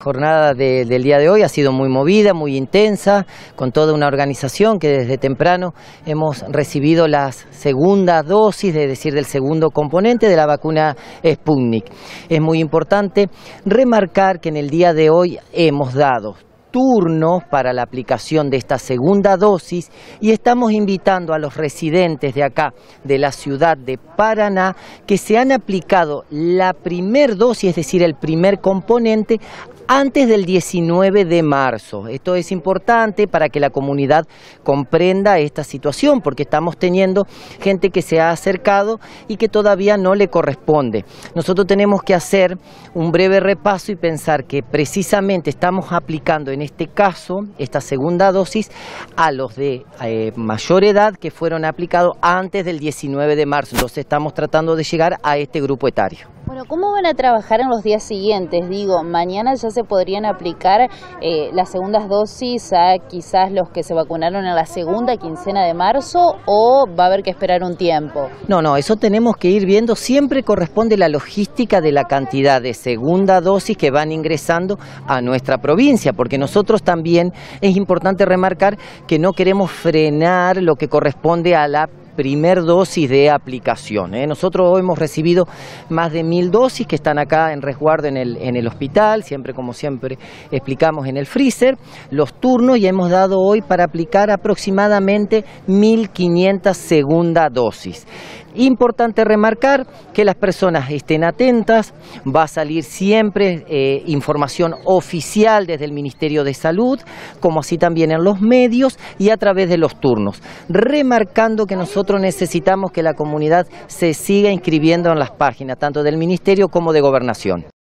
La jornada del día de hoy ha sido muy movida, muy intensa, con toda una organización que desde temprano hemos recibido las segundas dosis, es decir, del segundo componente de la vacuna Sputnik. Es muy importante remarcar que en el día de hoy hemos dado turnos para la aplicación de esta segunda dosis y estamos invitando a los residentes de acá, de la ciudad de Paraná, que se han aplicado la primer dosis, es decir, el primer componente, antes del 19 de marzo. Esto es importante para que la comunidad comprenda esta situación, porque estamos teniendo gente que se ha acercado y que todavía no le corresponde. Nosotros tenemos que hacer un breve repaso y pensar que precisamente estamos aplicando en este caso esta segunda dosis a los de mayor edad que fueron aplicados antes del 19 de marzo. Entonces estamos tratando de llegar a este grupo etario. Bueno, ¿cómo van a trabajar en los días siguientes? Digo, mañana ya se podrían aplicar las segundas dosis a quizás los que se vacunaron en la segunda quincena de marzo, ¿o va a haber que esperar un tiempo? No, eso tenemos que ir viendo. Siempre corresponde la logística de la cantidad de segunda dosis que van ingresando a nuestra provincia, porque nosotros también es importante remarcar que no queremos frenar lo que corresponde a la primer dosis de aplicación. Nosotros hoy hemos recibido más de 1000 dosis que están acá en resguardo en el hospital, siempre como siempre explicamos en el freezer, los turnos, y hemos dado hoy para aplicar aproximadamente 1500 segunda dosis. Importante remarcar que las personas estén atentas, va a salir siempre información oficial desde el Ministerio de Salud, como así también en los medios y a través de los turnos, remarcando que nosotros necesitamos que la comunidad se siga inscribiendo en las páginas, tanto del Ministerio como de Gobernación.